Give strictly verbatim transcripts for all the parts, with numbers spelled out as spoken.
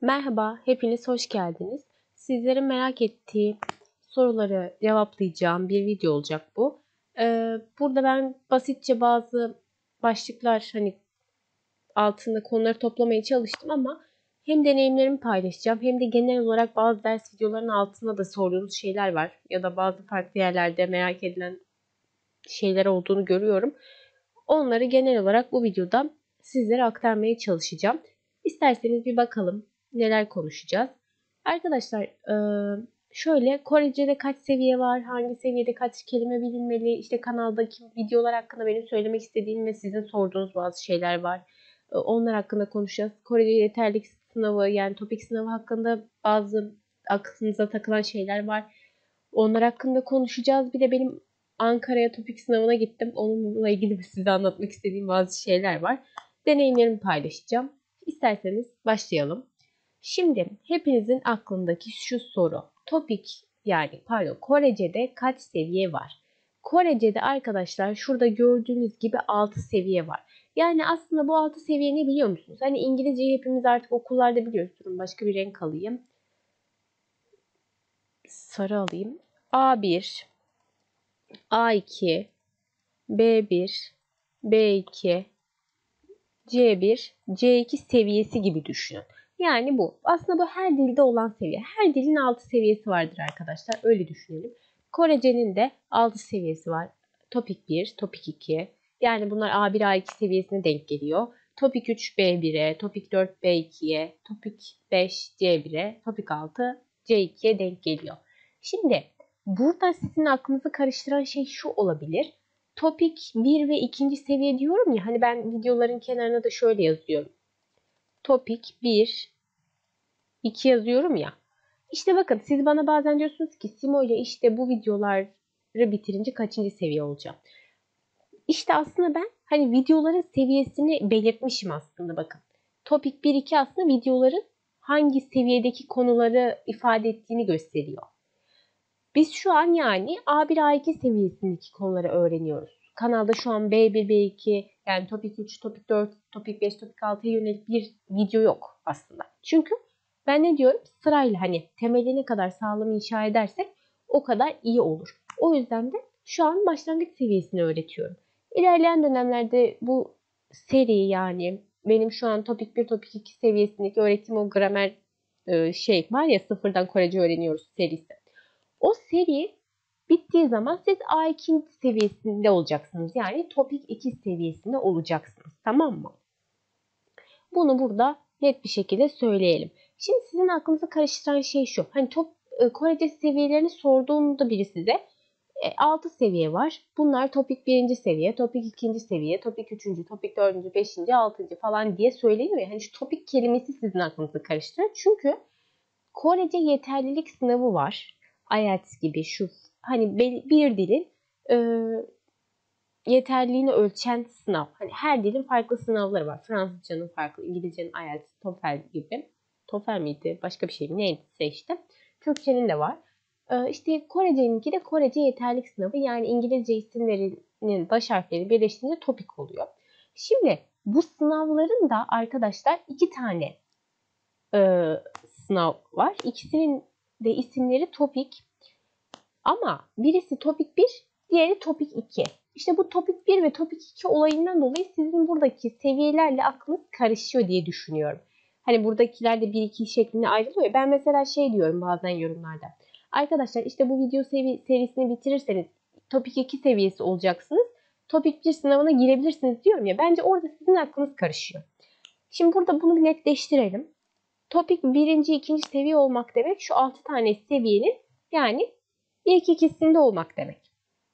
Merhaba, hepiniz hoş geldiniz. Sizlerin merak ettiği soruları cevaplayacağım bir video olacak bu. Ee, burada ben basitçe bazı başlıklar hani altında konuları toplamaya çalıştım ama hem deneyimlerimi paylaşacağım hem de genel olarak bazı ders videolarının altında da sorduğunuz şeyler var ya da bazı farklı yerlerde merak edilen şeyler olduğunu görüyorum. Onları genel olarak bu videoda sizlere aktarmaya çalışacağım. İsterseniz bir bakalım neler konuşacağız. Arkadaşlar şöyle Korece'de kaç seviye var, hangi seviyede kaç kelime bilinmeli, işte kanaldaki videolar hakkında benim söylemek istediğim ve sizin sorduğunuz bazı şeyler var. Onlar hakkında konuşacağız. Korece yeterlilik sınavı yani topik sınavı hakkında bazı aklınıza takılan şeyler var. Onlar hakkında konuşacağız. Bir de benim Ankara'ya topik sınavına gittim. Onunla ilgili size anlatmak istediğim bazı şeyler var. Deneyimlerimi paylaşacağım. İsterseniz başlayalım. Şimdi hepinizin aklındaki şu soru. Topik yani pardon Korece'de kaç seviye var? Korece'de arkadaşlar şurada gördüğünüz gibi altı seviye var. Yani aslında bu altı seviye ne biliyor musunuz? Hani İngilizceyi hepimiz artık okullarda biliyoruz. Durun başka bir renk alayım. Sarı alayım. A bir, A iki, B bir, B iki, C bir, C iki seviyesi gibi düşünün. Yani bu. Aslında bu her dilde olan seviye. Her dilin altı seviyesi vardır arkadaşlar. Öyle düşünelim. Korece'nin de altı seviyesi var. Topik bir, Topik iki. Yani bunlar A bir, A iki seviyesine denk geliyor. Topik üç B bir'e, Topik dört B iki'ye, Topik beş C bir'e, Topik altı C iki'ye denk geliyor. Şimdi burada sizin aklınızı karıştıran şey şu olabilir. Topik bir ve ikinci seviye diyorum ya hani ben videoların kenarına da şöyle yazıyorum. Topik bir, iki yazıyorum ya. İşte bakın siz bana bazen diyorsunuz ki Simo ile işte bu videoları bitirince kaçıncı seviye olacağım? İşte aslında ben hani videoların seviyesini belirtmişim aslında bakın. Topik bir iki aslında videoların hangi seviyedeki konuları ifade ettiğini gösteriyor. Biz şu an yani A bir A iki seviyesindeki konuları öğreniyoruz. Kanalda şu an B bir B iki yani Topik üç, Topik dört, Topik beş, Topik altıya yönelik bir video yok aslında. Çünkü ben ne diyorum? Sırayla hani temeli ne kadar sağlam inşa edersek o kadar iyi olur. O yüzden de şu an başlangıç seviyesini öğretiyorum. İlerleyen dönemlerde bu seri yani benim şu an Topik bir, Topik iki seviyesindeki öğretim o gramer şey var ya sıfırdan Korece öğreniyoruz serisi. O seri bittiği zaman siz A iki seviyesinde olacaksınız. Yani Topik iki seviyesinde olacaksınız. Tamam mı? Bunu burada net bir şekilde söyleyelim. Şimdi sizin aklınızı karıştıran şey şu. Hani top, Korece seviyelerini sorduğunda biri size altı seviye var. Bunlar Topik birinci seviye, Topik ikinci seviye, Topik üçüncü, Topik dördüncü, beşinci, altıncı falan diye söyleniyor ya. Hani şu Topik kelimesi sizin aklınızı karıştırır. Çünkü Korece yeterlilik sınavı var. I E L T S gibi şu hani bir dilin e, yeterliliğini ölçen sınav. Hani her dilin farklı sınavları var. Fransızcanın farklı, İngilizcenin I E L T S, TOEFL gibi. TOEFL miydi? Başka bir şey mi? Neyse işte. Türkçenin de var. E, işte Korece'ninki de Korece yeterlilik sınavı. Yani İngilizce isimlerinin baş harfleri birleştiğinde topik oluyor. Şimdi bu sınavların da arkadaşlar iki tane e, sınav var. İkisinin de isimleri topik. Ama birisi topik bir, diğeri topik iki. İşte bu topik bir ve topik iki olayından dolayı sizin buradaki seviyelerle aklınız karışıyor diye düşünüyorum. Hani buradakiler de bir iki şeklinde ayrılıyor. Ben mesela şey diyorum bazen yorumlarda. Arkadaşlar işte bu video serisini bitirirseniz topik iki seviyesi olacaksınız. Topik bir sınavına girebilirsiniz diyorum ya. Bence orada sizin aklınız karışıyor. Şimdi burada bunu netleştirelim. Topik birinci, ikinci seviye olmak demek şu altı tane seviyenin yani ilk ikisinde olmak demek.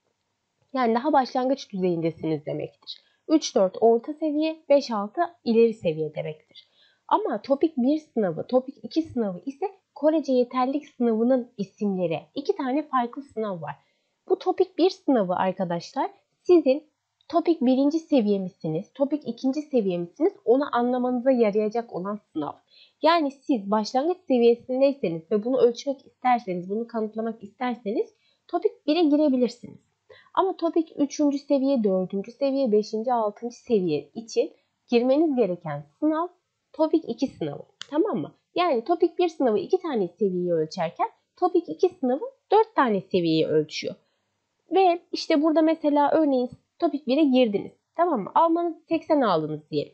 Yani daha başlangıç düzeyindesiniz demektir. üç dört orta seviye, beş altı ileri seviye demektir. Ama Topik bir sınavı, Topik iki sınavı ise Korece yeterlilik sınavının isimleri. İki tane farklı sınav var. Bu Topik bir sınavı arkadaşlar sizin Topik birinci seviye misiniz, Topik ikinci seviye misiniz onu anlamanıza yarayacak olan sınav. Yani siz başlangıç seviyesindeyseniz ve bunu ölçmek isterseniz, bunu kanıtlamak isterseniz Topik bire girebilirsiniz. Ama Topik üçüncü seviye, dördüncü seviye, beşinci, altıncı seviye için girmeniz gereken sınav Topik iki sınavı. Tamam mı? Yani Topik bir sınavı iki tane seviyeyi ölçerken Topik iki sınavı dört tane seviyeyi ölçüyor. Ve işte burada mesela örneğin Topik bire girdiniz. Tamam mı? Almanız seksen aldınız diyelim.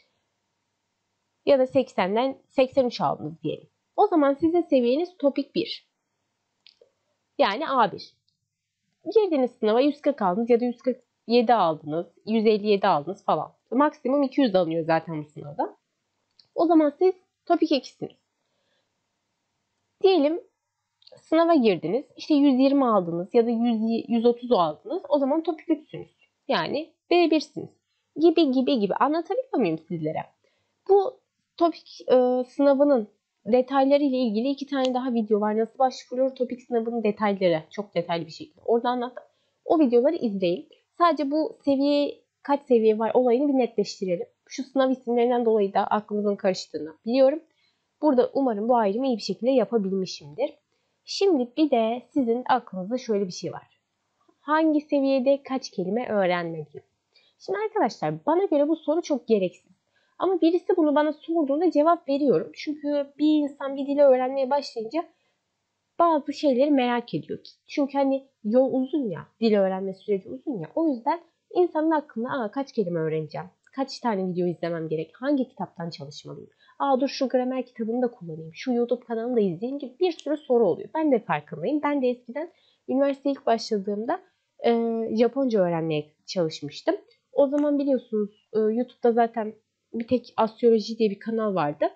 Ya da seksenden seksen üç aldınız diyelim. O zaman sizin seviyeniz Topik bir. Yani A bir. Girdiniz sınava yüz kırk aldınız ya da yüz kırk yedi aldınız, yüz elli yedi aldınız falan. Maksimum iki yüz alınıyor zaten bu sınavda. O zaman siz Topik ikisiniz. Diyelim sınava girdiniz. İşte yüz yirmi aldınız ya da yüz, yüz otuz aldınız. O zaman Topik üçsünüz. Yani B birsiniz. Gibi gibi gibi. Anlatabiliyor muyum sizlere? Bu Topik e, sınavının detayları ile ilgili iki tane daha video var. Nasıl başvurulur Topik sınavının detayları. Çok detaylı bir şekilde. Orada anlattım. O videoları izleyin. Sadece bu seviye kaç seviye var olayını bir netleştirelim. Şu sınav isimlerinden dolayı da aklınızın karıştığını biliyorum. Burada umarım bu ayrımı iyi bir şekilde yapabilmişimdir. Şimdi bir de sizin aklınızda şöyle bir şey var. Hangi seviyede kaç kelime öğrenmeliyim? Şimdi arkadaşlar bana göre bu soru çok gereksiz. Ama birisi bunu bana sorduğunda cevap veriyorum. Çünkü bir insan bir dili öğrenmeye başlayınca bazı şeyleri merak ediyor. Çünkü hani yol uzun ya, dil öğrenme süreci uzun ya. O yüzden insanın aklına Aa, kaç kelime öğreneceğim, kaç tane video izlemem gerek, hangi kitaptan çalışmalıyım, aa dur şu gramer kitabını da kullanayım, şu YouTube kanalını da izleyeyim gibi bir sürü soru oluyor. Ben de farkındayım. Ben de eskiden üniversiteye ilk başladığımda e, Japonca öğrenmeye çalışmıştım. O zaman biliyorsunuz e, YouTube'da zaten bir tek Astroloji diye bir kanal vardı.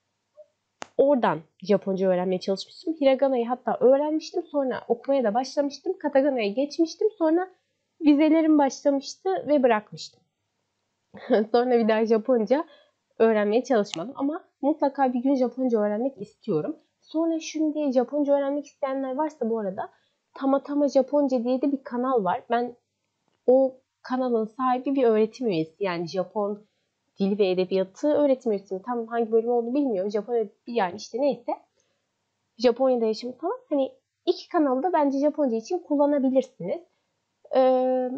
Oradan Japonca öğrenmeye çalışmıştım. Hiragana'yı hatta öğrenmiştim. Sonra okumaya da başlamıştım. Katagana'ya geçmiştim. Sonra vizelerim başlamıştı ve bırakmıştım. Sonra bir daha Japonca öğrenmeye çalışmadım. Ama mutlaka bir gün Japonca öğrenmek istiyorum. Sonra şimdi Japonca öğrenmek isteyenler varsa bu arada Tamatama Japonca diye de bir kanal var. Ben o kanalın sahibi bir öğretim üyesi. Yani Japon dili ve edebiyatı öğretim üyesiyim. Tam hangi bölüm olduğunu bilmiyorum. Japon yani işte neyse. Japonya'da yaşam falan. Hani iki kanalı da bence Japonca için kullanabilirsiniz. Ee,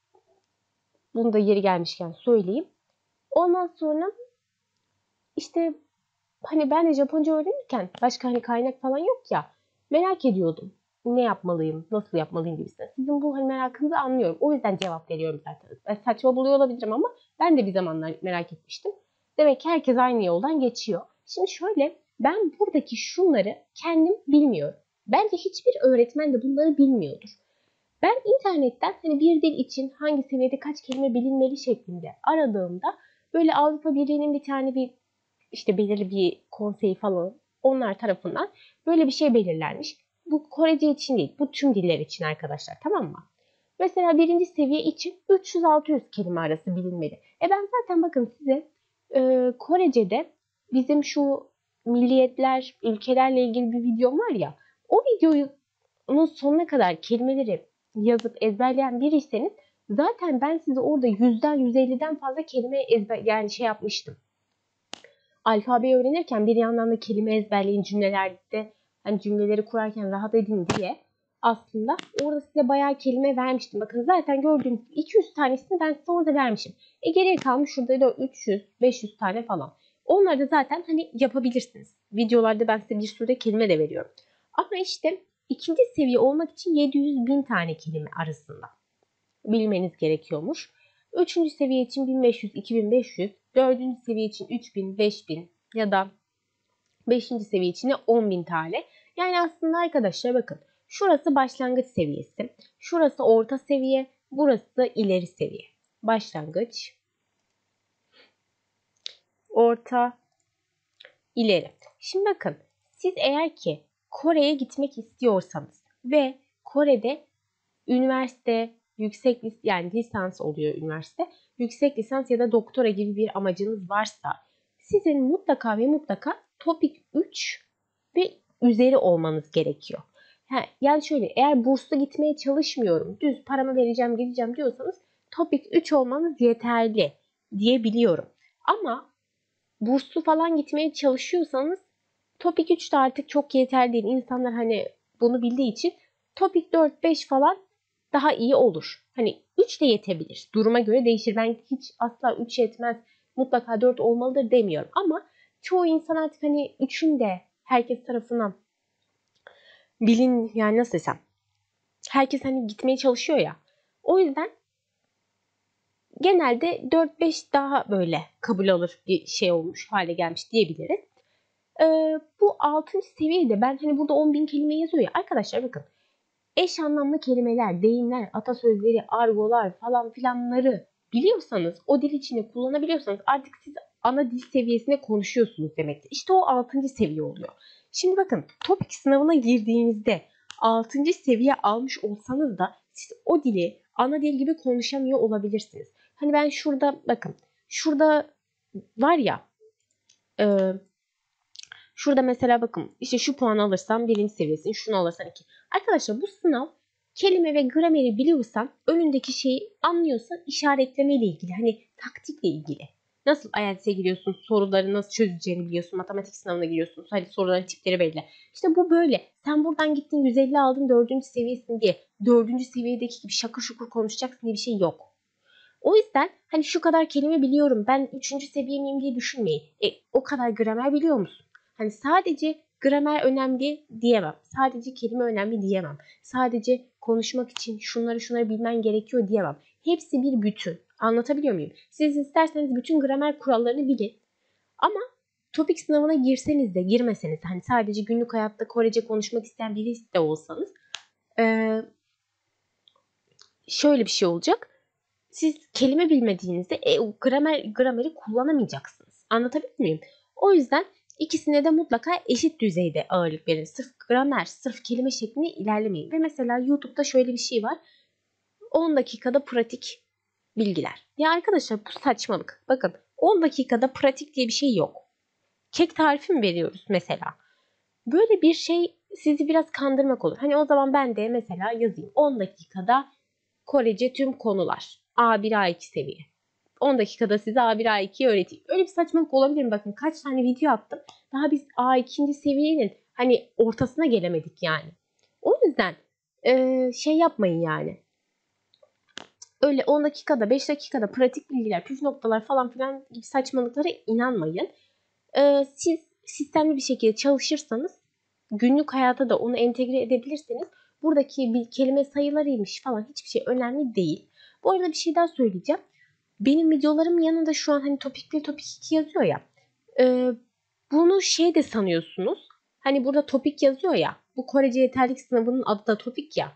bunu da yeri gelmişken söyleyeyim. Ondan sonra işte hani ben de Japonca öğrenirken başka hani kaynak falan yok ya. Merak ediyordum. Ne yapmalıyım, nasıl yapmalıyım gibisinden. Sizin bu hani merakınızı anlıyorum. O yüzden cevap veriyorum zaten. Ben saçma buluyor olabilirim ama ben de bir zamanlar merak etmiştim. Demek ki herkes aynı yoldan geçiyor. Şimdi şöyle, ben buradaki şunları kendim bilmiyorum. Bence hiçbir öğretmen de bunları bilmiyordur. Ben internetten hani bir dil için hangi seviyede kaç kelime bilinmeli şeklinde aradığımda böyle Avrupa Birliği'nin bir tane bir işte belirli bir konseyi falan onlar tarafından böyle bir şey belirlenmiş. Bu Korece için değil, bu tüm diller için arkadaşlar, tamam mı? Mesela birinci seviye için üç yüz altı yüz kelime arası bilinmeli. E ben zaten bakın size e, Korece'de bizim şu milliyetler, ülkelerle ilgili bir videom var ya, o videonun sonuna kadar kelimeleri yazıp ezberleyen biriyseniz zaten ben size orada yüzden yüz elliden fazla kelime ezber yani şey yapmıştım. Alfabeyi öğrenirken bir yandan da kelime ezberleyin, cümlelerde hani cümleleri kurarken rahat edin diye aslında orada size bayağı kelime vermiştim. Bakın zaten gördüğünüz iki yüz tanesini ben size orada vermişim. E geriye kalmış şurada da üç yüz beş yüz tane falan. Onları da zaten hani yapabilirsiniz. Videolarda ben size bir sürü kelime de veriyorum. Ama işte ikinci seviye olmak için yedi yüz bin tane kelime arasında bilmeniz gerekiyormuş. Üçüncü seviye için bin beş yüz iki bin beş yüz, dördüncü seviye için üç bin beş bin ya da beşinci seviye için de on bin tane. Yani aslında arkadaşlar bakın, şurası başlangıç seviyesi, şurası orta seviye, burası da ileri seviye. Başlangıç, orta, ileri. Şimdi bakın, siz eğer ki Kore'ye gitmek istiyorsanız ve Kore'de üniversite, yüksek lis yani lisans oluyor üniversite, yüksek lisans ya da doktora gibi bir amacınız varsa sizin mutlaka ve mutlaka Topik üç ve üzeri olmanız gerekiyor. Yani şöyle, eğer burslu gitmeye çalışmıyorum, düz paramı vereceğim gideceğim diyorsanız Topik üç olmanız yeterli diyebiliyorum. Ama burslu falan gitmeye çalışıyorsanız Topik üç de artık çok yeterli değil. İnsanlar hani bunu bildiği için Topik dört beş falan daha iyi olur. Hani üç de yetebilir. Duruma göre değişir. Ben hiç asla üç yetmez, mutlaka dört olmalıdır demiyorum. Ama çoğu insan artık hani üçün de herkes tarafından bilin, yani nasıl desem, herkes hani gitmeye çalışıyor ya. O yüzden genelde dört beş daha böyle kabul alır bir şey olmuş hale gelmiş diyebiliriz. Ee, bu altıncı seviyede ben hani burada on bin kelime yazıyor ya. Arkadaşlar bakın, eş anlamlı kelimeler, deyimler, atasözleri, argolar falan filanları biliyorsanız, o dil içinde kullanabiliyorsanız artık siz ana dil seviyesinde konuşuyorsunuz demektir. İşte o altıncı seviye oluyor. Şimdi bakın, TOEIC sınavına girdiğinizde altıncı seviye almış olsanız da siz o dili ana dil gibi konuşamıyor olabilirsiniz. Hani ben şurada bakın, şurada var ya, e, şurada mesela bakın, işte şu puanı alırsan birinci seviyesin, şunu alırsan iki. Arkadaşlar bu sınav kelime ve grameri biliyorsan, önündeki şeyi anlıyorsan, işaretleme ile ilgili, hani taktikle ilgili. Nasıl I E L T S'e giriyorsun, soruları nasıl çözeceğini biliyorsun, matematik sınavına giriyorsun, hani soruların tipleri belli. İşte bu böyle. Sen buradan gittin yüz elli aldın dördüncü seviyesin diye dördüncü seviyedeki gibi şakır şukur konuşacaksın diye bir şey yok. O yüzden hani şu kadar kelime biliyorum, ben üçüncü seviye miyim diye düşünmeyin. E, o kadar gramer biliyor musun? Hani sadece gramer önemli diyemem. Sadece kelime önemli diyemem. Sadece konuşmak için şunları şunları bilmen gerekiyor diyemem. Hepsi bir bütün. Anlatabiliyor muyum? Siz isterseniz bütün gramer kurallarını bilin. Ama TOEIC sınavına girseniz de girmeseniz, hani sadece günlük hayatta Korece konuşmak isteyen birisi de olsanız, ee, şöyle bir şey olacak. Siz kelime bilmediğinizde e, o gramer, grameri kullanamayacaksınız. Anlatabiliyor muyum? O yüzden ikisine de mutlaka eşit düzeyde ağırlık verin. Sırf gramer, sırf kelime şeklinde ilerlemeyin. Ve mesela YouTube'da şöyle bir şey var. on dakikada pratik bilgiler. Ya arkadaşlar bu saçmalık. Bakın, on dakikada pratik diye bir şey yok. Kek tarifi mi veriyoruz mesela? Böyle bir şey sizi biraz kandırmak olur. Hani o zaman ben de mesela yazayım. on dakikada Korece tüm konular. A bir A iki seviye. on dakikada size A bir A ikiyi öğreteyim. Öyle bir saçmalık olabilir mi? Bakın kaç tane video attım. Daha biz A ikinci seviyenin hani ortasına gelemedik yani. O yüzden e, şey yapmayın yani. Öyle on dakikada, beş dakikada pratik bilgiler, püf noktalar falan filan gibi saçmalıklara inanmayın. E, siz sistemli bir şekilde çalışırsanız, günlük hayata da onu entegre edebilirseniz, buradaki bir kelime sayılarıymış falan hiçbir şey önemli değil. Bu arada bir şey daha söyleyeceğim. Benim videolarım yanında şu an hani topik bir, topik iki yazıyor ya. E, bunu şey de sanıyorsunuz. Hani burada topik yazıyor ya. Bu Korece yeterlik sınavının adı da topik ya.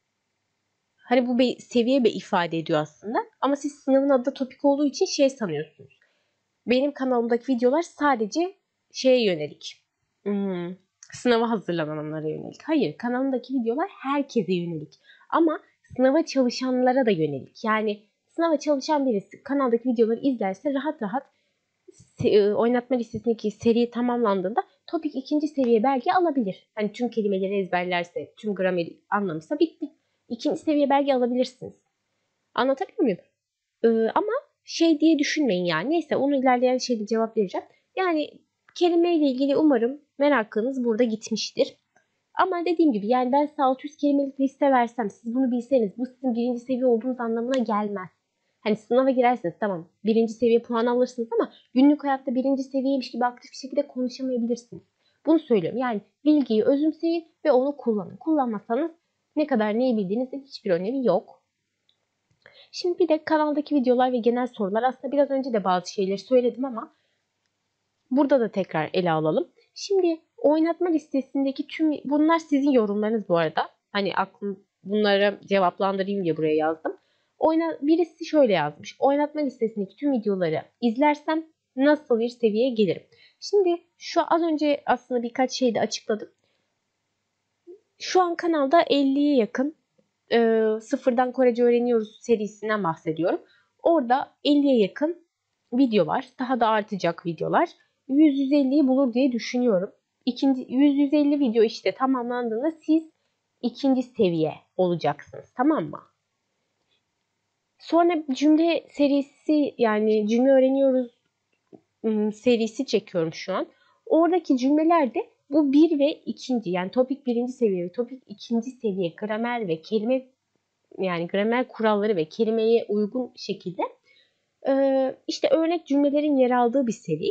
Hani bu bir seviye bir ifade ediyor aslında. Ama siz sınavın adı da topik olduğu için şey sanıyorsunuz. Benim kanalımdaki videolar sadece şeye yönelik. Hmm, sınava hazırlananlara yönelik. Hayır, kanalımdaki videolar herkese yönelik. Ama sınava çalışanlara da yönelik. Yani sınava çalışan birisi kanaldaki videoları izlerse rahat rahat oynatma listesindeki seri tamamlandığında topik ikinci seviye belge alabilir. Hani tüm kelimeleri ezberlerse, tüm grameri anlamışsa bitti. İkinci seviye belge alabilirsiniz. Anlatabiliyor muyum? Ee, ama şey diye düşünmeyin yani. Neyse, onu ilerleyen şeyde cevap vereceğim. Yani kelimeyle ilgili umarım merakınız burada gitmiştir. Ama dediğim gibi yani ben size altı yüz kelimelik liste versem, siz bunu bilseniz, bu sizin birinci seviye olduğunuz anlamına gelmez. Hani sınava girerseniz tamam birinci seviye puan alırsınız ama günlük hayatta birinci seviyeymiş gibi aktif bir şekilde konuşamayabilirsiniz. Bunu söylüyorum. Yani bilgiyi özümseyin ve onu kullanın. Kullanmazsanız ne kadar neyi bildiğinizin hiçbir önemi yok. Şimdi bir de kanaldaki videolar ve genel sorular. Aslında biraz önce de bazı şeyleri söyledim ama burada da tekrar ele alalım. Şimdi oynatma listesindeki tüm, bunlar sizin yorumlarınız bu arada. Hani aklım bunları cevaplandırayım diye buraya yazdım. Oyna, birisi şöyle yazmış. Oynatma listesindeki tüm videoları izlersem nasıl bir seviyeye gelirim? Şimdi şu az önce aslında birkaç şey de açıkladım. Şu an kanalda elliye yakın e, Sıfırdan Korece Öğreniyoruz serisinden bahsediyorum. Orada elliye yakın video var. Daha da artacak videolar. yüz yüz elliyi bulur diye düşünüyorum. İkinci, yüz yüz elli video işte tamamlandığında siz ikinci seviye olacaksınız. Tamam mı? Sonra cümle serisi, yani cümle öğreniyoruz serisi çekiyorum şu an. Oradaki cümlelerde bu bir ve ikinci, yani topik birinci seviye ve topik ikinci seviye gramer ve kelime, yani gramer kuralları ve kelimeye uygun şekilde işte örnek cümlelerin yer aldığı bir seri.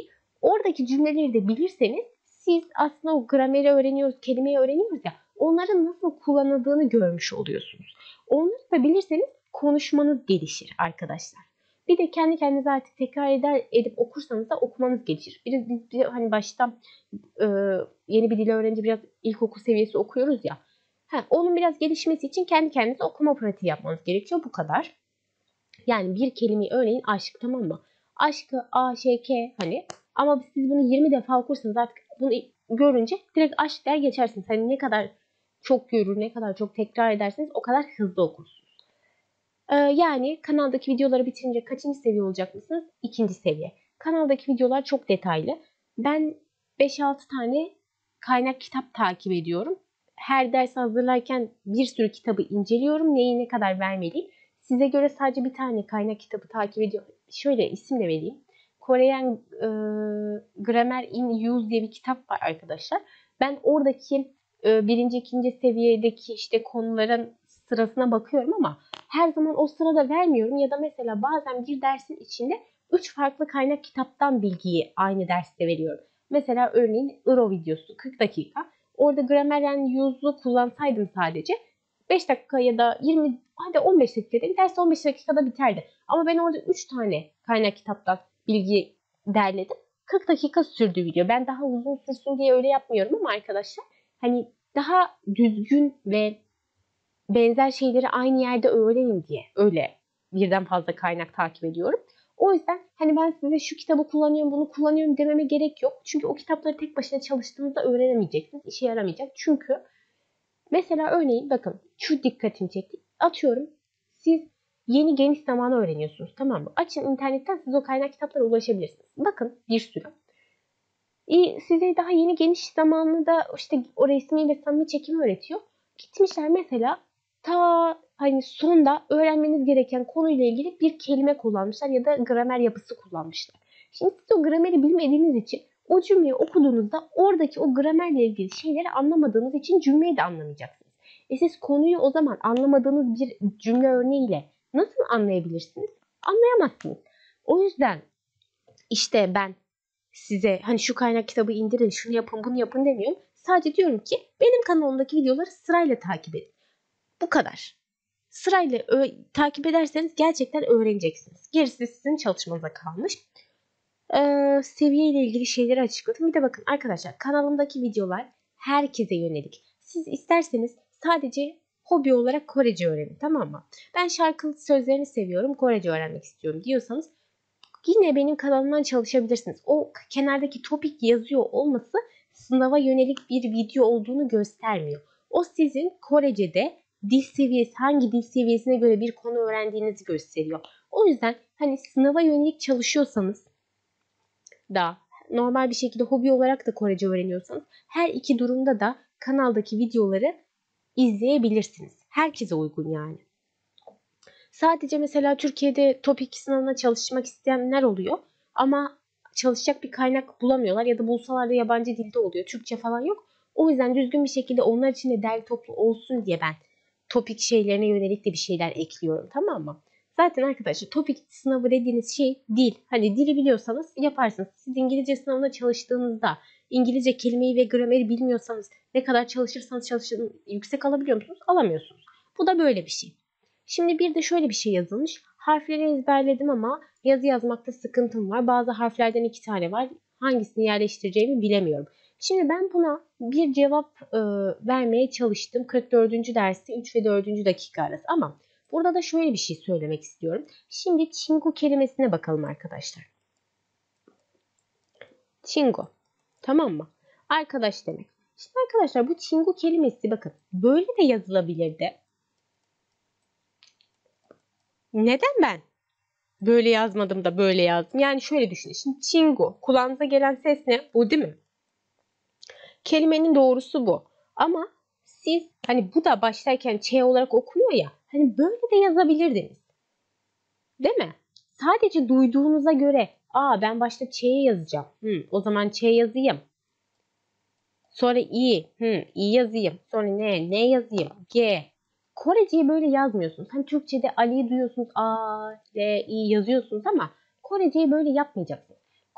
Oradaki cümleleri de bilirseniz siz aslında o grameri öğreniyoruz, kelimeyi öğreniyoruz ya, onların nasıl kullanıldığını görmüş oluyorsunuz. Onları da bilirseniz konuşmanız gelişir arkadaşlar. Bir de kendi kendinize artık tekrar eder, edip okursanız da okumanız gelişir. Biz, biz, biz hani başta e, yeni bir dil öğrenince biraz ilkokul seviyesi okuyoruz ya. Ha, onun biraz gelişmesi için kendi kendinize okuma pratiği yapmanız gerekiyor. Bu kadar. Yani bir kelimeyi örneğin aşk, tamam mı? Aşkı A, Ş, K hani, ama siz bunu yirmi defa okursanız artık bunu görünce direkt aşk der geçersiniz. Hani ne kadar çok görür, ne kadar çok tekrar ederseniz o kadar hızlı okursunuz. Ee, yani kanaldaki videoları bitirince kaçıncı seviye olacak mısınız? İkinci seviye. Kanaldaki videolar çok detaylı. Ben beş altı tane kaynak kitap takip ediyorum. Her ders hazırlarken bir sürü kitabı inceliyorum. Neyi ne kadar vermeliyim. Size göre sadece bir tane kaynak kitabı takip ediyorum. Şöyle isim de vereyim. Korean e, Grammar in Use diye bir kitap var arkadaşlar. Ben oradaki e, birinci, ikinci seviyedeki işte konuların sırasına bakıyorum ama her zaman o sırada vermiyorum. Ya da mesela bazen bir dersin içinde üç farklı kaynak kitaptan bilgiyi aynı derste veriyorum. Mesela örneğin I R O videosu kırk dakika. Orada Grammar and Use'u kullansaydım sadece beş dakika ya da yirmi, hadi on beş dakikada bir ders on beş dakikada biterdi. Ama ben orada üç tane kaynak kitaptan bilgi derledim. kırk dakika sürdü video. Ben daha uzun sürsün diye öyle yapmıyorum ama arkadaşlar hani daha düzgün ve benzer şeyleri aynı yerde öğrenin diye öyle birden fazla kaynak takip ediyorum. O yüzden hani ben size şu kitabı kullanıyorum, bunu kullanıyorum dememe gerek yok. Çünkü o kitapları tek başına çalıştığınızda öğrenemeyeceksiniz. İşe yaramayacak. Çünkü mesela örneğin bakın şu dikkatimi çekti. Atıyorum siz yeni geniş zamanı öğreniyorsunuz, tamam mı? Açın internetten, siz o kaynak kitaplara ulaşabilirsiniz. Bakın bir sürü. İyi, size daha yeni geniş zamanlı da işte o resmi ve samimi çekimi öğretiyor. Gitmişler mesela ta hani sonda öğrenmeniz gereken konuyla ilgili bir kelime kullanmışlar ya da gramer yapısı kullanmışlar. Şimdi siz o grameri bilmediğiniz için o cümleyi okuduğunuzda oradaki o gramerle ilgili şeyleri anlamadığınız için cümleyi de anlamayacaksınız. E siz konuyu o zaman anlamadığınız bir cümle örneğiyle nasıl anlayabilirsiniz? Anlayamazsınız. O yüzden işte ben size hani şu kaynak kitabı indirin, şunu yapın, bunu yapın demiyorum. Sadece diyorum ki benim kanalımdaki videoları sırayla takip edin. Bu kadar. Sırayla takip ederseniz gerçekten öğreneceksiniz. Gerisi sizin çalışmanıza kalmış. Ee, seviye ile ilgili şeyleri açıkladım. Bir de bakın arkadaşlar, kanalımdaki videolar herkese yönelik. Siz isterseniz sadece hobi olarak Korece öğrenin, tamam mı? Ben şarkı sözlerini seviyorum, Korece öğrenmek istiyorum diyorsanız yine benim kanalımdan çalışabilirsiniz. O kenardaki topik yazıyor olması sınava yönelik bir video olduğunu göstermiyor. O sizin Korece'de dil seviyesi, hangi dil seviyesine göre bir konu öğrendiğinizi gösteriyor. O yüzden hani sınava yönelik çalışıyorsanız da normal bir şekilde hobi olarak da Korece öğreniyorsanız her iki durumda da kanaldaki videoları izleyebilirsiniz. Herkese uygun yani. Sadece mesela Türkiye'de TOEIC sınavına çalışmak isteyenler oluyor ama çalışacak bir kaynak bulamıyorlar ya da bulsalar da yabancı dilde oluyor. Türkçe falan yok. O yüzden düzgün bir şekilde onlar için de derli toplu olsun diye ben TOEIC şeylerine yönelik de bir şeyler ekliyorum, tamam mı? Zaten arkadaşlar TOEIC sınavı dediğiniz şey dil. Hani dili biliyorsanız yaparsınız. Siz İngilizce sınavına çalıştığınızda İngilizce kelimeyi ve grameri bilmiyorsanız ne kadar çalışırsanız çalışın yüksek alabiliyor musunuz? Alamıyorsunuz. Bu da böyle bir şey. Şimdi bir de şöyle bir şey yazılmış. Harfleri ezberledim ama yazı yazmakta sıkıntım var. Bazı harflerden iki tane var. Hangisini yerleştireceğimi bilemiyorum. Şimdi ben buna bir cevap e, vermeye çalıştım. kırk dördüncü dersi üç ve dördüncü dakika arası. Ama burada da şöyle bir şey söylemek istiyorum. Şimdi çingu kelimesine bakalım arkadaşlar. Çingu. Tamam mı? Arkadaş demek. Şimdi arkadaşlar bu çingu kelimesi bakın böyle de yazılabilirdi. Neden ben böyle yazmadım da böyle yazdım? Yani şöyle düşünün. Şimdi çingu. Kulağınıza gelen ses ne? Bu değil mi? Kelimenin doğrusu bu. Ama siz hani bu da başlarken ç olarak okunuyor ya. Hani böyle de yazabilirdiniz. Değil mi? Sadece duyduğunuza göre aa ben başta ç'yi yazacağım. Hı, o zaman ç yazayım. Sonra i. Hı, i yazayım. Sonra ne? Ne yazayım? G. Koreceyi böyle yazmıyorsunuz. Hani Türkçe'de Ali'yi duyuyorsunuz. A, L, I yazıyorsunuz ama Koreceyi böyle yapmayacaksınız.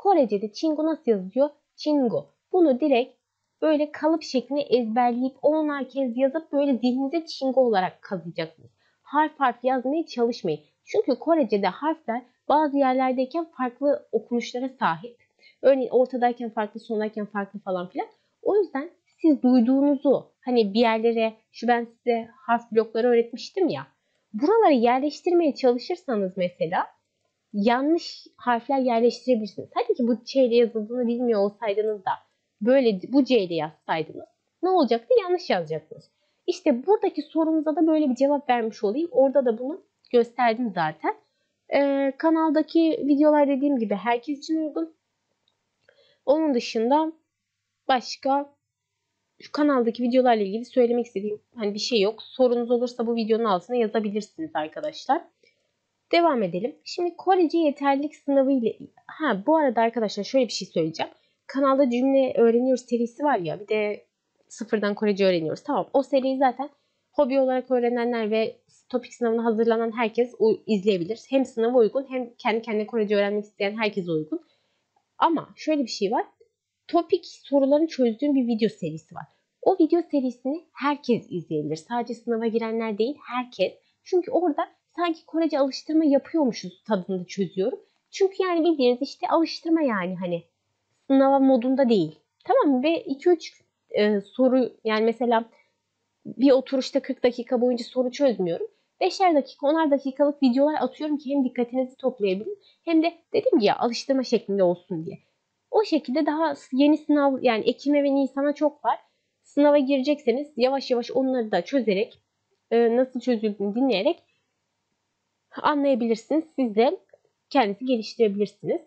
Korece'de Çingo nasıl yazılıyor? Çingo. Bunu direkt böyle kalıp şeklinde ezberleyip onar kez yazıp böyle zihninize Çingo olarak kazıyacaksınız. Harf harf yazmaya çalışmayın. Çünkü Korece'de harfler bazı yerlerdeyken farklı okunuşlara sahip. Örneğin ortadayken farklı, sondayken farklı falan filan. O yüzden siz duyduğunuzu hani bir yerlere, şu ben size harf blokları öğretmiştim ya. Buraları yerleştirmeye çalışırsanız mesela yanlış harfler yerleştirebilirsiniz. Hadi ki bu C ile yazıldığını bilmiyor olsaydınız da böyle bu C ile yazsaydınız ne olacaktı? Yanlış yazacaktınız. İşte buradaki sorumuza da böyle bir cevap vermiş olayım. Orada da bunu gösterdim zaten. Ee, kanaldaki videolar dediğim gibi herkes için uygun. Onun dışında başka şu kanaldaki videolarla ilgili söylemek istediğim hani bir şey yok. Sorunuz olursa bu videonun altına yazabilirsiniz arkadaşlar. Devam edelim. Şimdi Korece yeterlilik sınavı ile ha bu arada arkadaşlar şöyle bir şey söyleyeceğim. Kanalda cümle öğreniyoruz serisi var ya, bir de sıfırdan Korece öğreniyoruz. Tamam, o seriyi zaten hobi olarak öğrenenler ve topik sınavına hazırlanan herkes izleyebilir. Hem sınava uygun hem kendi kendine Korece öğrenmek isteyen herkese uygun. Ama şöyle bir şey var. Topik soruların çözdüğüm bir video serisi var. O video serisini herkes izleyebilir. Sadece sınava girenler değil, herkes. Çünkü orada sanki Korece alıştırma yapıyormuşuz tadında çözüyorum. Çünkü yani bildiğiniz işte alıştırma, yani hani sınava modunda değil. Tamam mı? Ve iki üç e, soru, yani mesela bir oturuşta kırk dakika boyunca soru çözmüyorum. beşer dakika, onar dakikalık videolar atıyorum ki hem dikkatinizi toplayabilin hem de dedim ya alıştırma şeklinde olsun diye. O şekilde daha yeni sınav, yani Ekim'e ve Nisan'a çok var. Sınava girecekseniz yavaş yavaş onları da çözerek, e, nasıl çözüldüğünü dinleyerek anlayabilirsiniz. Siz de kendinizi geliştirebilirsiniz.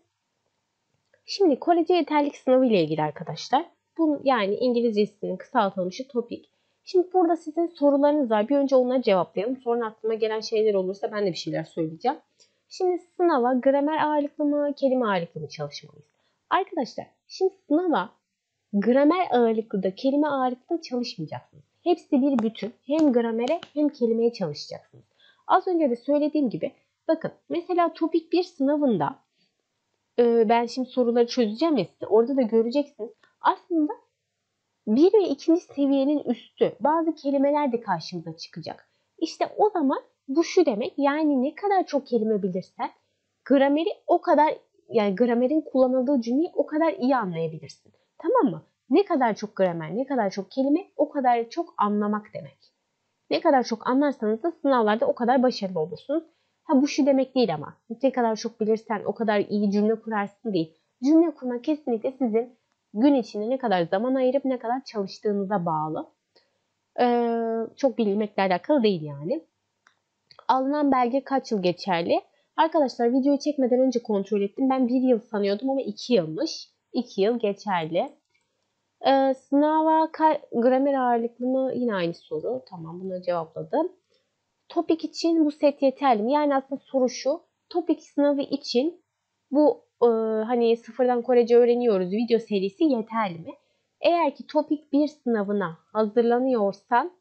Şimdi Korece yeterlilik sınavı ile ilgili arkadaşlar. Bu yani İngilizcesinin kısaltılmışı topik. Şimdi burada sizin sorularınız var. Bir önce onları cevaplayalım. Sonra aklıma gelen şeyler olursa ben de bir şeyler söyleyeceğim. Şimdi sınava gramer ağırlıklı mı, kelime ağırlıklı mı çalışmalıyız? Arkadaşlar şimdi sınava gramer ağırlıklı da kelime ağırlıklı da çalışmayacaksınız. Hepsi bir bütün. Hem gramere hem kelimeye çalışacaksınız. Az önce de söylediğim gibi bakın mesela topik bir sınavında ben şimdi soruları çözeceğim ya size. Orada da göreceksiniz. Aslında bir ve ikinci seviyenin üstü bazı kelimeler de karşımıza çıkacak. İşte o zaman bu şu demek, yani ne kadar çok kelime bilirsen grameri o kadar, yani gramerin kullanıldığı cümleyi o kadar iyi anlayabilirsin. Tamam mı? Ne kadar çok gramer, ne kadar çok kelime o kadar çok anlamak demek. Ne kadar çok anlarsanız da sınavlarda o kadar başarılı olursunuz. Ha bu şu demek değil ama. Ne kadar çok bilirsen o kadar iyi cümle kurarsın değil. Cümle kurmak kesinlikle sizin gün içinde ne kadar zaman ayırıp ne kadar çalıştığınıza bağlı. Ee, çok bilmekle alakalı değil yani. Alınan belge kaç yıl geçerli? Arkadaşlar videoyu çekmeden önce kontrol ettim. Ben bir yıl sanıyordum ama iki yılmış. iki yıl geçerli. Ee, sınava gramer ağırlıklı mı? Yine aynı soru. Tamam, bunu cevapladım. Topik için bu set yeterli mi? Yani aslında soru şu. Topik sınavı için bu e, hani sıfırdan Korece öğreniyoruz video serisi yeterli mi? Eğer ki topik bir sınavına hazırlanıyorsan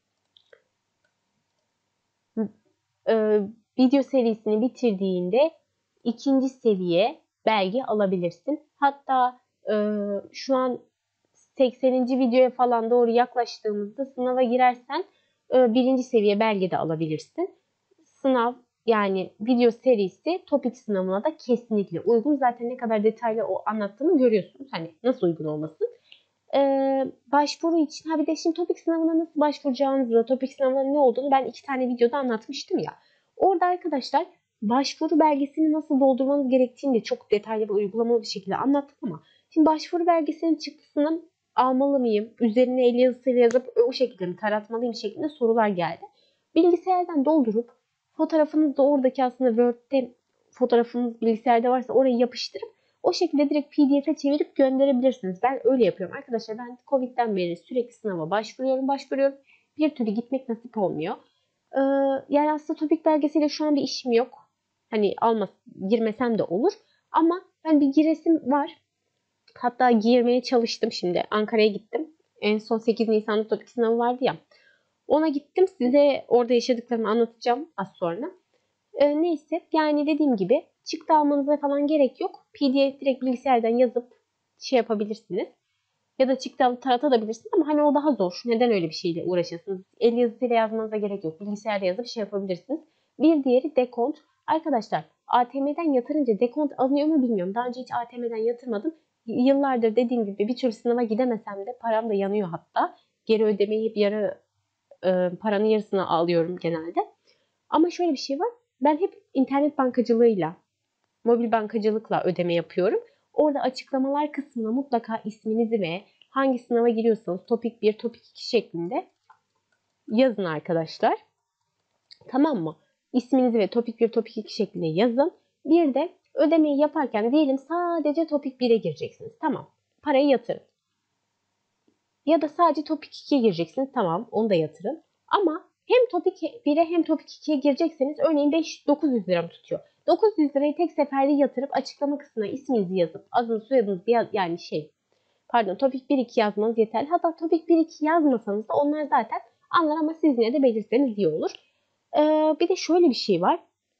e, video serisini bitirdiğinde ikinci seviye belge alabilirsin. Hatta e, şu an sekseninci videoya falan doğru yaklaştığımızda sınava girersen e, birinci seviye belge de alabilirsin. Sınav yani video serisi topik sınavına da kesinlikle uygun. Zaten ne kadar detaylı o anlattığımı görüyorsunuz. Hani nasıl uygun olmasın. Ee, başvuru için ha bir de şimdi topik sınavına nasıl başvuracağınızı, topik sınavına ne olduğunu ben iki tane videoda anlatmıştım ya. Orada arkadaşlar başvuru belgesini nasıl doldurmanız gerektiğini de çok detaylı ve uygulamalı bir şekilde anlattım ama şimdi başvuru belgesinin çıktısını almalı mıyım? Üzerine el yazısıyla yazıp o şekilde mi taratmalıyım şeklinde sorular geldi. Bilgisayardan doldurup fotoğrafınız da oradaki aslında Word'te fotoğrafınız bilgisayarda varsa orayı yapıştırıp o şekilde direkt P D F'e çevirip gönderebilirsiniz. Ben öyle yapıyorum arkadaşlar. Ben Covid'den beri sürekli sınava başvuruyorum, başvuruyorum. Bir türlü gitmek nasip olmuyor. Ee, yani aslında topik belgesiyle şu an bir işim yok. Hani alma, girmesem de olur. Ama ben bir giresim var. Hatta girmeye çalıştım şimdi. Ankara'ya gittim. En son sekiz Nisan'da topik sınavı vardı ya. Ona gittim. Size orada yaşadıklarımı anlatacağım az sonra. Ee, neyse yani dediğim gibi çıktı almanıza falan gerek yok. P D F direkt bilgisayardan yazıp şey yapabilirsiniz. Ya da çıktı alıp taratabilirsiniz ama hani o daha zor. Neden öyle bir şeyle uğraşırsınız? El yazısıyla yazmanıza gerek yok. Bilgisayarda yazıp şey yapabilirsiniz. Bir diğeri dekont. Arkadaşlar A T M'den yatırınca dekont alınıyor mu bilmiyorum. Daha önce hiç A T M'den yatırmadım. Yıllardır dediğim gibi bir türlü sınava gidemesem de param da yanıyor hatta. Geri ödemeyi hep yarı e, paranın yarısını alıyorum genelde. Ama şöyle bir şey var. Ben hep internet bankacılığıyla, mobil bankacılıkla ödeme yapıyorum. Orada açıklamalar kısmına mutlaka isminizi ve hangi sınava giriyorsanız topik bir, topik iki şeklinde yazın arkadaşlar. Tamam mı? İsminizi ve topik bir, topik iki şeklinde yazın. Bir de ödemeyi yaparken diyelim sadece topik bire gireceksiniz. Tamam. Parayı yatırın. Ya da sadece topik ikiye gireceksiniz. Tamam. Onu da yatırın. Ama hem topik bire hem topik ikiye girecekseniz örneğin beş dokuz yüz lira mı tutuyor? dokuz yüz lirayı tek seferde yatırıp açıklama kısmına isminizi yazıp adınız soyadınız yani şey pardon topik bir iki yazmanız yeterli. Hatta topik bir iki yazmasanız da onlar zaten anlar ama siz yine de belirseniz iyi olur. Ee, bir de şöyle bir şey var.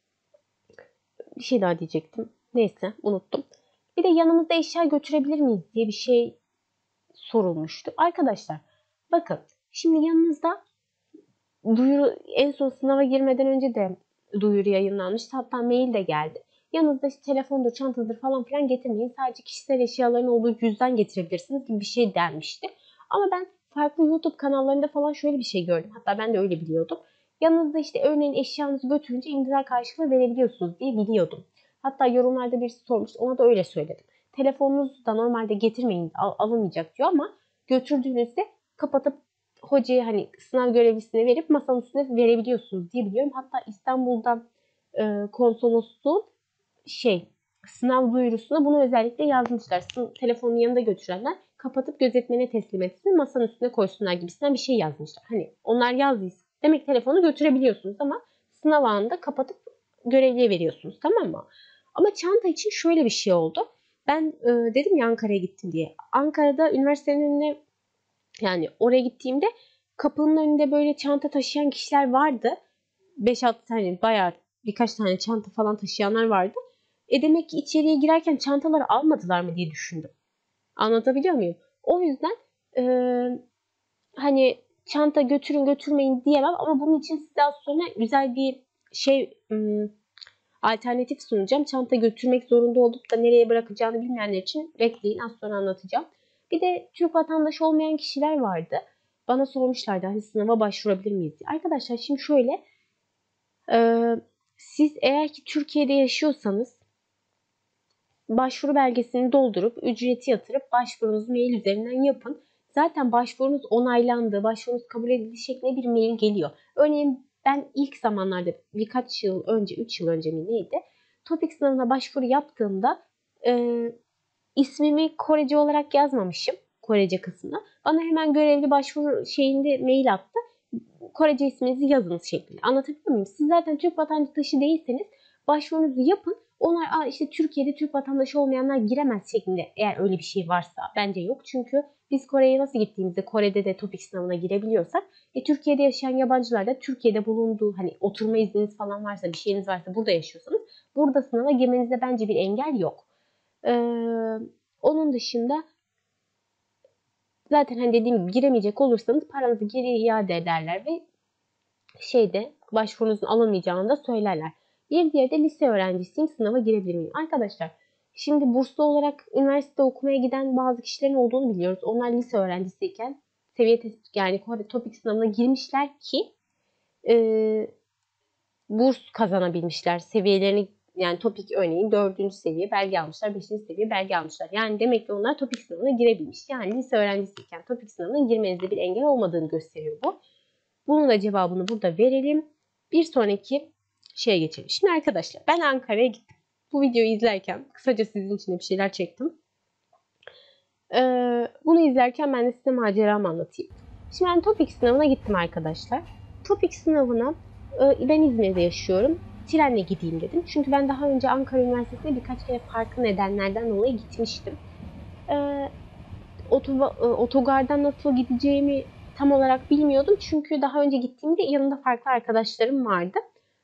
Bir şey daha diyecektim. Neyse unuttum. Bir de yanımızda eşya götürebilir miyiz diye bir şey sorulmuştu. Arkadaşlar bakın şimdi yanınızda duyuru en son sınava girmeden önce de duyuru yayınlanmıştı. Hatta mail de geldi. Yanınızda işte telefondur, çantadır falan filan getirmeyin. Sadece kişisel eşyaların olduğu cüzdan getirebilirsiniz gibi bir şey denmişti. Ama ben farklı YouTube kanallarında falan şöyle bir şey gördüm. Hatta ben de öyle biliyordum. Yanınızda işte örneğin eşyanızı götürünce imza karşılığı verebiliyorsunuz diye biliyordum. Hatta yorumlarda birisi sormuş. Ona da öyle söyledim. Telefonunuzu da normalde getirmeyin, al alınmayacak diyor ama götürdüğünüzde kapatıp hocaya hani sınav görevlisine verip masanın üstüne verebiliyorsunuz diye biliyorum. Hatta İstanbul'da e, konsolosluğun şey sınav duyurusuna bunu özellikle yazmışlar. Telefonun yanında götürenler kapatıp gözetmene teslim etsin, masanın üstüne koysunlar gibisinden bir şey yazmışlar. Hani onlar yazdıysa demek telefonu götürebiliyorsunuz ama sınav anında kapatıp görevliye veriyorsunuz, tamam mı? Ama çanta için şöyle bir şey oldu. Ben e, dedim ya Ankara'ya gittim diye. Ankara'da üniversitenin önüne yani oraya gittiğimde kapının önünde böyle çanta taşıyan kişiler vardı. beş altı tane bayağı birkaç tane çanta falan taşıyanlar vardı. E demek ki içeriye girerken çantaları almadılar mı diye düşündüm. Anlatabiliyor muyum? O yüzden e, hani çanta götürün götürmeyin diyemem ama bunun için size az sonra güzel bir şey ım, alternatif sunacağım. Çanta götürmek zorunda olup da nereye bırakacağını bilmeyenler için bekleyin, az sonra anlatacağım. Bir de Türk vatandaşı olmayan kişiler vardı. Bana sormuşlardı hani sınava başvurabilir miyiz diye. Arkadaşlar şimdi şöyle e, siz eğer ki Türkiye'de yaşıyorsanız başvuru belgesini doldurup ücreti yatırıp başvurunuzu mail üzerinden yapın. Zaten başvurunuz onaylandı, başvurunuz kabul edildi şeklinde bir mail geliyor. Örneğin ben ilk zamanlarda birkaç yıl önce, üç yıl önce mi neydi? TOEIC sınavına başvuru yaptığımda e, ismimi Korece olarak yazmamışım. Korece kısmına. Bana hemen görevli başvuru şeyinde mail attı. Korece isminizi yazınız şeklinde. Anlatabiliyor muyum? Siz zaten Türk vatandaşı değilseniz başvurunuzu yapın. Onlar Aa işte Türkiye'de Türk vatandaşı olmayanlar giremez şeklinde eğer öyle bir şey varsa bence yok. Çünkü biz Kore'ye nasıl gittiğimizde Kore'de de TOEIC sınavına girebiliyorsak e, Türkiye'de yaşayan yabancılar da Türkiye'de bulunduğu hani oturma izniniz falan varsa bir şeyiniz varsa burada yaşıyorsanız burada sınava girmenize bence bir engel yok. Ee, onun dışında zaten hani dediğim gibi giremeyecek olursanız paranızı geri iade ederler ve şeyde başvurunuzun alınmayacağını da söylerler. Bir diğeri de lise öğrencisiyim, sınava girebilir miyim? Arkadaşlar şimdi burslu olarak üniversite okumaya giden bazı kişilerin olduğunu biliyoruz. Onlar lise öğrencisiyken seviye tespit yani TOEIC sınavına girmişler ki e, burs kazanabilmişler. Seviyelerini yani TOEIC örneğin dördüncü seviye belge almışlar, beşinci seviye belge almışlar. Yani demek ki onlar TOEIC sınavına girebilmiş. Yani lise öğrencisiyken TOEIC sınavına girmenizde bir engel olmadığını gösteriyor bu. Bunun da cevabını burada verelim. Bir sonraki şeye geçelim. Şimdi arkadaşlar ben Ankara'ya gittim. Bu videoyu izlerken kısaca sizin için de bir şeyler çektim. Ee, bunu izlerken ben de size maceramı anlatayım. Şimdi ben TOEIC sınavına gittim arkadaşlar. TOEIC sınavına e, ben İzmir'de yaşıyorum. Trenle gideyim dedim. Çünkü ben daha önce Ankara Üniversitesi'ne birkaç kere farklı nedenlerden dolayı gitmiştim. Ee, otogardan nasıl gideceğimi tam olarak bilmiyordum. Çünkü daha önce gittiğimde yanımda farklı arkadaşlarım vardı.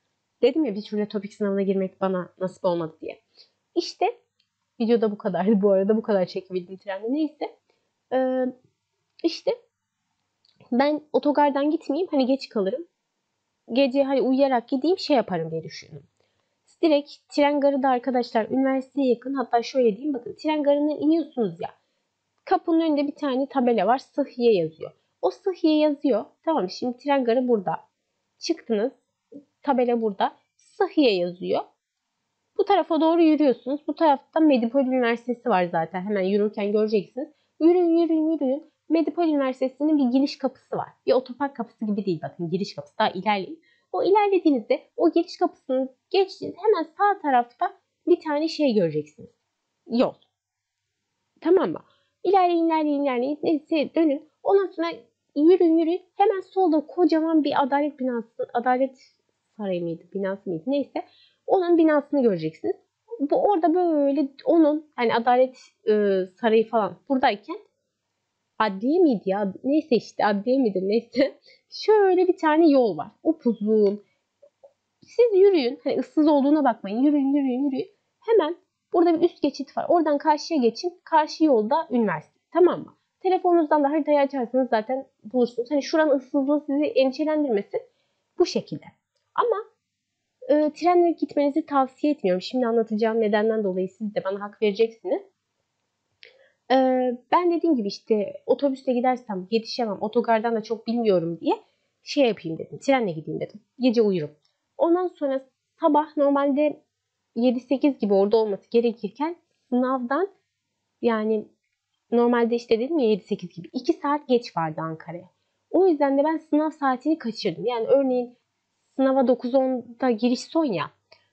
Dedim ya bir türlü topik sınavına girmek bana nasip olmadı diye. İşte videoda bu kadardı bu arada. Bu kadar çekebildim trende. Neyse. Ee, işte ben otogardan gitmeyeyim. Hani geç kalırım. Gece hani uyuyarak gideyim şey yaparım diye düşündüm. Direkt tren garı da arkadaşlar üniversiteye yakın. Hatta şöyle diyeyim bakın tren garından iniyorsunuz ya. Kapının önünde bir tane tabela var. Sıhhiye yazıyor. O Sıhhiye yazıyor. Tamam şimdi tren garı burada. Çıktınız. Tabela burada. Sıhhiye yazıyor. Bu tarafa doğru yürüyorsunuz. Bu tarafta Medipol Üniversitesi var zaten. Hemen yürürken göreceksiniz. Yürüyün yürüyün yürüyün. Medipol Üniversitesi'nin bir giriş kapısı var. Bir otopark kapısı gibi değil bakın giriş kapısı. Daha ilerleyin. O ilerlediğinizde o giriş kapısını geçtiğiniz hemen sağ tarafta bir tane şey göreceksiniz. Yol. Tamam mı? İlerleyin ilerleyin ilerleyin. Neyse dönün. Ondan sonra yürüyün yürüyün. Hemen solda kocaman bir adalet binası. Adalet sarayı mıydı? Binası mıydı? Neyse. Onun binasını göreceksiniz. Bu orada böyle onun hani adalet e, sarayı falan buradayken adliye miydi ya? Neyse işte adliye midir neyse. Şöyle bir tane yol var. Upuzun. Siz yürüyün. Hani ıssız olduğuna bakmayın. Yürüyün yürüyün yürüyün. Hemen burada bir üst geçit var. Oradan karşıya geçin. Karşı yolda üniversite. Tamam mı? Telefonunuzdan da haritayı açarsanız zaten bulursunuz. Hani şuranın ıssızlığı sizi endişelendirmesin. Bu şekilde. Ama e, trenle gitmenizi tavsiye etmiyorum. Şimdi anlatacağım nedenden dolayı siz de bana hak vereceksiniz. E, ben dediğim gibi işte otobüste gidersem yetişemem. Otogardan da çok bilmiyorum diye şey yapayım dedim. Trenle gideyim dedim. Gece uyurum. Ondan sonra sabah normalde yedi sekiz gibi orada olması gerekirken sınavdan yani normalde işte dedim ya yedi sekiz gibi iki saat geç vardı Ankara'ya. O yüzden de ben sınav saatini kaçırdım. Yani örneğin sınava dokuz onda giriş son ya.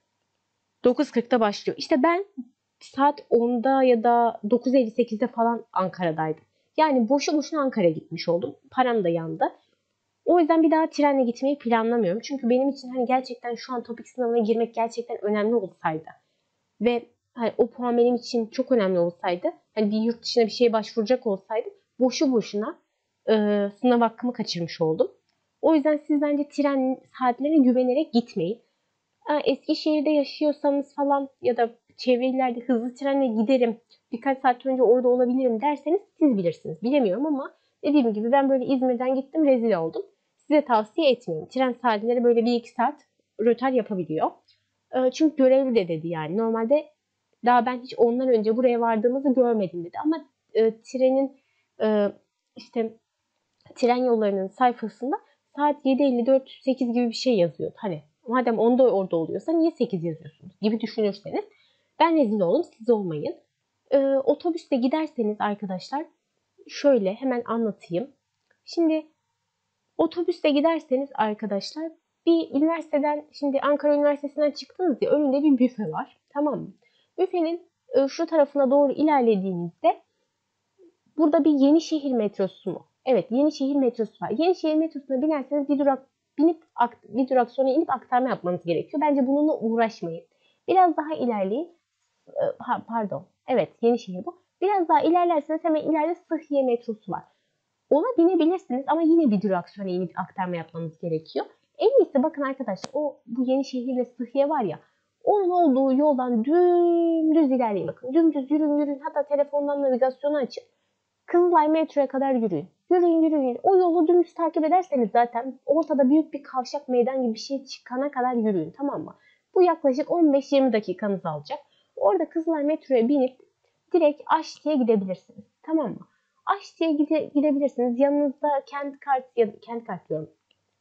dokuz kırkta başlıyor. İşte ben saat onda ya da dokuz elli sekizde falan Ankara'daydım. Yani boşu boşuna Ankara'ya gitmiş oldum. Param da yandı. O yüzden bir daha trenle gitmeyi planlamıyorum. Çünkü benim için hani gerçekten şu an topik sınavına girmek gerçekten önemli olsaydı ve hani o puan benim için çok önemli olsaydı, hani bir yurt dışına bir şeye başvuracak olsaydım boşu boşuna e, sınav hakkımı kaçırmış oldum. O yüzden siz bence tren saatlerine güvenerek gitmeyin. Ha, Eskişehir'de yaşıyorsanız falan ya da çevre illerde hızlı trenle giderim, birkaç saat önce orada olabilirim derseniz siz bilirsiniz. Bilemiyorum ama dediğim gibi ben böyle İzmir'den gittim rezil oldum. Size tavsiye etmiyorum. Tren saatleri böyle bir iki saat rötar yapabiliyor. E, Çünkü görevli de dedi yani. Normalde daha ben hiç ondan önce buraya vardığımızı görmedim dedi. Ama e, trenin e, işte tren yollarının sayfasında saat yedi elli dört sekiz gibi bir şey yazıyor. Hani madem onda orada oluyorsa niye sekiz yazıyorsunuz gibi düşünürseniz ben rezil oldum siz olmayın. E, otobüste giderseniz arkadaşlar şöyle hemen anlatayım. Şimdi otobüste giderseniz arkadaşlar bir üniversiteden şimdi Ankara Üniversitesi'nden çıktınız ya önünde bir büfe var. Tamam mı? Büfenin e, şu tarafına doğru ilerlediğinizde burada bir Yenişehir metrosu mu? Evet Yenişehir metrosu var. Yenişehir metrosuna binerseniz bir durak binip bir durak sonra inip aktarma yapmanız gerekiyor. Bence bununla uğraşmayın. Biraz daha ilerleyin. E, pardon. Evet Yenişehir bu. Biraz daha ilerlerseniz hemen ileride Sıhhiye metrosu var. Ona binebilirsiniz ama yine bir durak sonra inip aktarma yapmanız gerekiyor. En iyisi bakın arkadaşlar o bu Yenişehir ile Sıhhiye var ya onun olduğu yoldan dümdüz ilerleyin bakın. Dümdüz yürüyün yürüyün hatta telefondan navigasyonu açıp Kızılay metroya kadar yürüyün. Yürüyün yürüyün. O yolu dümdüz takip ederseniz zaten ortada büyük bir kavşak meydan gibi bir şey çıkana kadar yürüyün tamam mı? Bu yaklaşık on beş yirmi dakikanızı alacak. Orada Kızılay metroya binip direkt Aşti'ye gidebilirsiniz. Tamam mı? Aşti'ye gide, gidebilirsiniz. Yanınızda kent kart ya kent kart diyorum.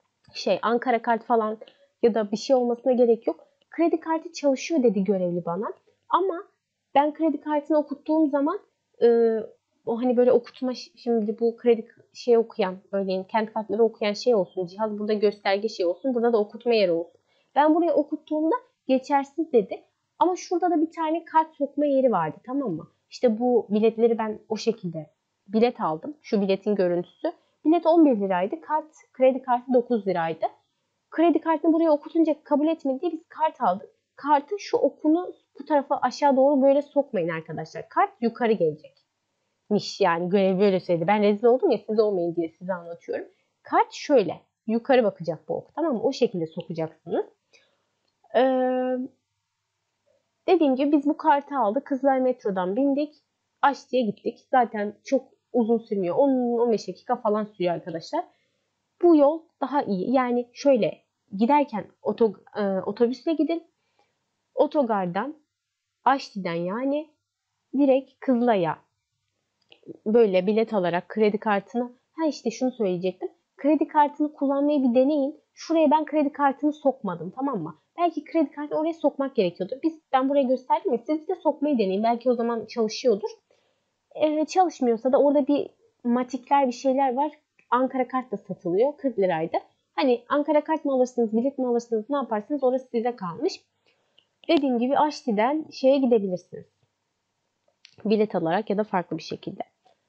Şey Ankara kart falan ya da bir şey olmasına gerek yok. Kredi kartı çalışıyor dedi görevli bana. Ama ben kredi kartını okuttuğum zaman e, o hani böyle okutma şimdi bu kredi şey okuyan örneğin kent kartları okuyan şey olsun cihaz burada gösterge şey olsun burada da okutma yeri olsun. Ben buraya okuttuğumda geçersiz dedi. Ama şurada da bir tane kart sokma yeri vardı tamam mı? İşte bu biletleri ben o şekilde bilet aldım. Şu biletin görüntüsü. Bilet on bir liraydı. Kart, kredi kartı dokuz liraydı. Kredi kartını buraya okutunca kabul etmedi diye biz kart aldık. Kartın şu okunu bu tarafa aşağı doğru böyle sokmayın arkadaşlar. Kart yukarı gelecekmiş yani görev böyle söyledi. Ben rezil oldum ya siz olmayın diye size anlatıyorum. Kart şöyle yukarı bakacak bu ok tamam mı? O şekilde sokacaksınız. Ee, dediğim gibi biz bu kartı aldık. Kızılay metrodan bindik. Aşti'ye gittik. Zaten çok uzun sürmüyor. on on beş dakika falan sürüyor arkadaşlar. Bu yol daha iyi. Yani şöyle giderken oto, e, otobüsle gidin. Otogardan, Aşti'den yani direkt Kızılay'a böyle bilet alarak kredi kartını, ha işte şunu söyleyecektim. Kredi kartını kullanmayı bir deneyin. Şuraya ben kredi kartını sokmadım, tamam mı? Belki kredi kartını oraya sokmak gerekiyordu. Biz, ben buraya gösterdim ya, siz de sokmayı deneyin. Belki o zaman çalışıyordur. Ee, çalışmıyorsa da orada bir matikler bir şeyler var. Ankara kart da satılıyor. kırk liraydı. Hani Ankara kart mı alırsınız, bilet mi alırsınız, ne yaparsınız orası size kalmış. Dediğim gibi Aşti'den şeye gidebilirsiniz. Bilet alarak ya da farklı bir şekilde.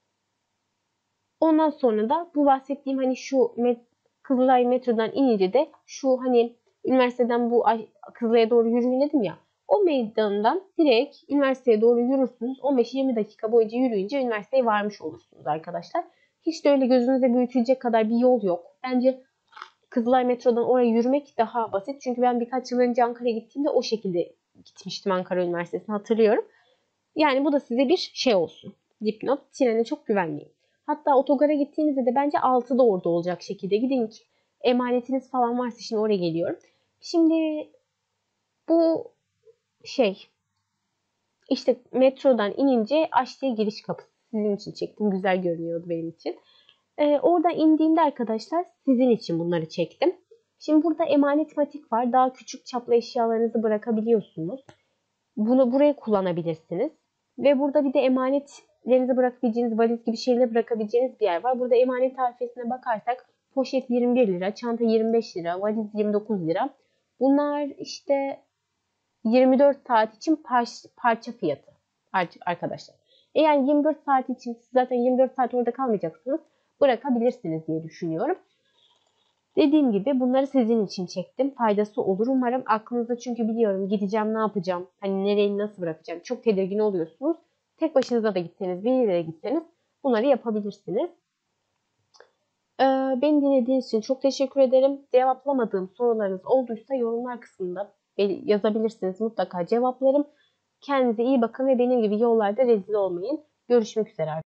Ondan sonra da bu bahsettiğim hani şu met Kızılay metrodan inince de şu hani üniversiteden bu Kızılay'a doğru yürüyün dedim ya. O meydandan direkt üniversiteye doğru yürürsünüz. on beş yirmi dakika boyunca yürüyünce üniversiteye varmış olursunuz arkadaşlar. Hiç de öyle gözünüze büyütülecek kadar bir yol yok. Bence Kızılay metrodan oraya yürümek daha basit. Çünkü ben birkaç yıl önce Ankara'ya gittiğimde o şekilde gitmiştim Ankara Üniversitesi'ne, hatırlıyorum. Yani bu da size bir şey olsun. Dipnot. Trene çok güvenmeyin. Hatta otogara gittiğinizde de bence altı da orada olacak şekilde gidin ki emanetiniz falan varsa, şimdi oraya geliyorum. Şimdi bu şey işte metrodan inince Aşti'ye giriş kapısı. Sizin için çektim. Güzel görünüyordu benim için. Ee, orada indiğimde arkadaşlar sizin için bunları çektim. Şimdi burada emanet matik var. Daha küçük çaplı eşyalarınızı bırakabiliyorsunuz. Bunu buraya kullanabilirsiniz. Ve burada bir de emanetlerinizi bırakabileceğiniz, valiz gibi şeyleri bırakabileceğiniz bir yer var. Burada emanet tarifesine bakarsak poşet yirmi bir lira, çanta yirmi beş lira, valiz yirmi dokuz lira. Bunlar işte yirmi dört saat için par parça fiyatı arkadaşlar. Eğer yirmi dört saat için, siz zaten yirmi dört saat orada kalmayacaksınız, bırakabilirsiniz diye düşünüyorum. Dediğim gibi bunları sizin için çektim. Faydası olur umarım. Aklınızda, çünkü biliyorum gideceğim ne yapacağım, hani nereyi nasıl bırakacağım, çok tedirgin oluyorsunuz. Tek başınıza da gitseniz, bir yere gitseniz bunları yapabilirsiniz. Ee, beni dinlediğiniz için çok teşekkür ederim. Cevaplamadığım sorularınız olduysa yorumlar kısmında yazabilirsiniz. Mutlaka cevaplarım. Kendinize iyi bakın ve benim gibi yollarda rezil olmayın. Görüşmek üzere.